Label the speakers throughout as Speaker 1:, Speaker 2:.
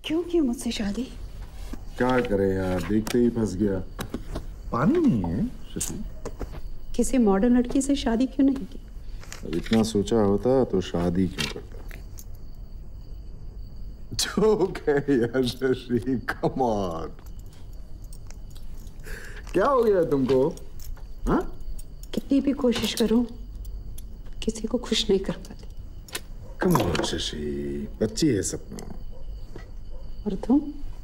Speaker 1: क्यों की मुझसे शादी?
Speaker 2: क्या करे यार, देखते ही फंस गया। पानी नहीं है शशि।
Speaker 1: किसी मॉडर्न लड़की से शादी क्यों नहीं की?
Speaker 2: अब इतना सोचा होता तो शादी क्यों करता। जोक है यार शशि, कम ऑन। क्या हो गया तुमको? हाँ?
Speaker 1: कितनी भी कोशिश करूं किसी को खुश नहीं कर पाती।
Speaker 2: कम ऑन शशि, बच्ची है सपना।
Speaker 1: और तुम?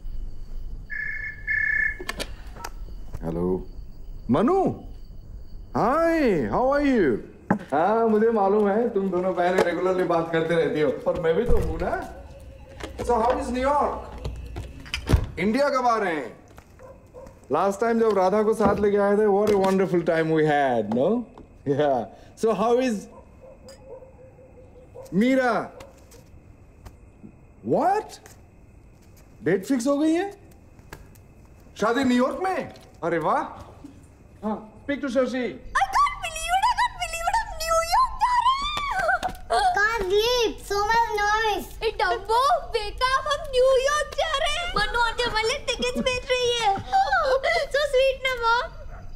Speaker 2: Hello Manu, hi, how are you? हाँ मुझे मालूम है, तुम दोनों बहनें रेगुलरली बात करते रहती हो, और मैं भी तो हूं ना। So how is New York? India कब आ रहे हैं? लास्ट टाइम जब राधा को साथ लेके आए थे, what a wonderful time we had, no? Yeah. So how is Meera? What? Date fix हो गई है? शादी न्यूयॉर्क में? अरे वाह। हाँ, speak to Shashi.
Speaker 3: I can't believe it, हम न्यूयॉर्क जा रहे हैं। Can't sleep, so much noise. डब्बो, wake up, हम न्यूयॉर्क जा रहे हैं। मनु आंटी हमारे लिए टिकट्स बेच रही है। So sweet ना मॉम।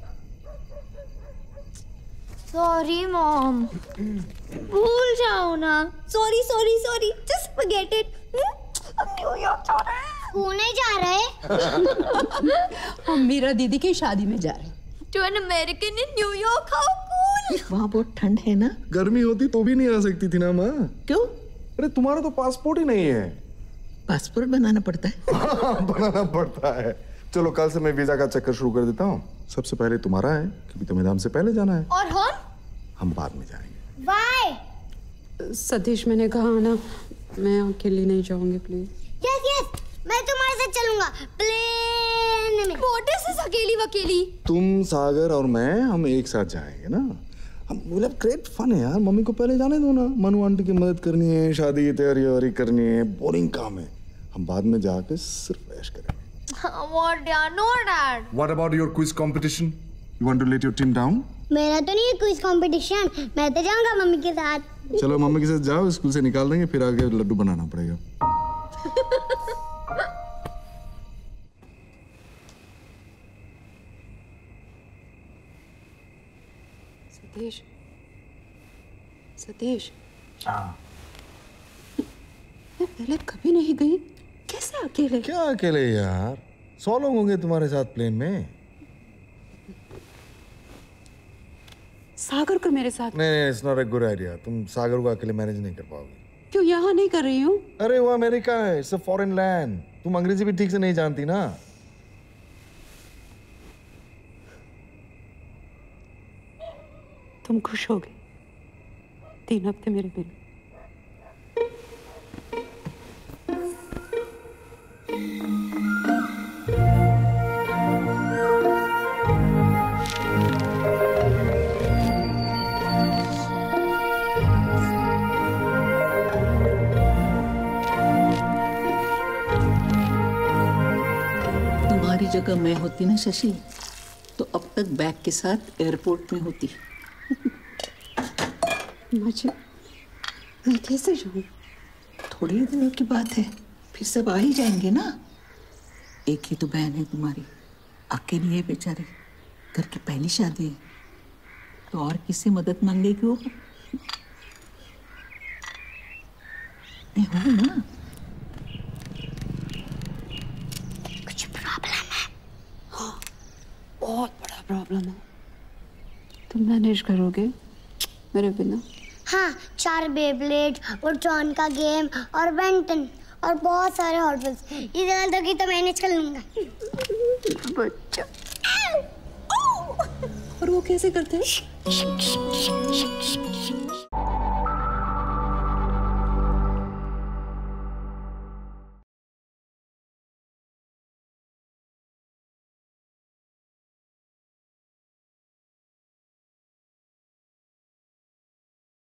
Speaker 3: Sorry mom. भूल जाओ ना। Sorry, just forget it. हम न्यूयॉर्क जा रहे हैं। पुणे जा रहे?
Speaker 1: हम मीरा दीदी की शादी में जा रहे हैं।
Speaker 3: To an American in New York, how cool!
Speaker 4: वहाँ बहुत ठंड है ना?
Speaker 2: गर्मी होती तो भी नहीं आ सकती थी ना माँ।
Speaker 4: क्यों?
Speaker 2: अरे तुम्हारा तो पासपोर्ट ही नहीं है।
Speaker 4: पासपोर्ट बनाना पड़ता है।
Speaker 2: बनाना पड़ता है। चलो कल से मैं वीजा का चक्कर शुरू कर देता हूँ। सबसे पहले तुम्हारा है, क्योंकि तुम्हें नाम से पहले जाना है।
Speaker 3: और
Speaker 2: हम बाद में जाएंगे।
Speaker 3: Why?
Speaker 1: सतीश, मैंने कहा ना, मैं अकेली नहीं जाऊंगी, प्लीज।
Speaker 3: Yes, मैं तुम्हारे साथ चलूंगा प्लेन में। What is this अकेली वकेली?
Speaker 2: तुम, सागर और मैं, हम एक साथ जाएंगे ना। हम बोले ग्रेट फन है यार। मम्मी को पहले जाने दो ना। मनु आंटी की मदद करनी है, शादी की तैयारी करनी है, बोरिंग काम है। हम बाद में जाके सिर्फ ऐश करेंगे।
Speaker 3: What यार, no dad.
Speaker 2: What about your quiz competition? You want to let your team down?
Speaker 3: मेरा तो नहीं है क्विज कंपटीशन, मैं तो जाऊंगा मम्मी के साथ।
Speaker 2: चलो मम्मी के साथ जाओ, स्कूल से निकाल देंगे, फिर आगे लड्डू बनाना पड़ेगा।
Speaker 1: सतीश, मैं पहले कभी नहीं गई, कैसे अकेले?
Speaker 2: क्या अकेले यार, 100 लोग होंगे तुम्हारे साथ प्लेन में।
Speaker 1: सागर को मेरे साथ?
Speaker 2: नहीं, it's not a good idea. तुम सागर को अकेले मैनेज नहीं कर पाओगे।
Speaker 1: क्यों? यहाँ नहीं कर रही हूँ।
Speaker 2: अरे वो अमेरिका है, इट्स अ फॉरेन लैंड। तुम अंग्रेजी भी ठीक से नहीं जानती ना।
Speaker 1: तुम खुश हो गए 3 हफ्ते मेरे बिना?
Speaker 4: तुम्हारी जगह मैं होती ना शशि, तो अब तक बैग के साथ एयरपोर्ट में होती।
Speaker 1: मैं कैसे जाऊँ?
Speaker 4: थोड़ी दिनों की बात है, फिर सब आ ही जाएंगे ना। एक ही तो बहन है तुम्हारी, अकेली है बेचारी, घर की पहली शादी है, तो और किससे मदद मांगेगी वो? मैं हूँ ना।
Speaker 3: कुछ प्रॉब्लम है?
Speaker 1: हाँ, बहुत बड़ा प्रॉब्लम है। तुम मैनेज करोगे मेरे बिना?
Speaker 3: हाँ, 4 बेब्लेड और जॉन का गेम और बेंटन और बहुत सारे हॉट व्हील्स, ये ज़्यादा की तो मैनेज कर लूंगा।
Speaker 1: बच्चा। और वो कैसे करते हैं?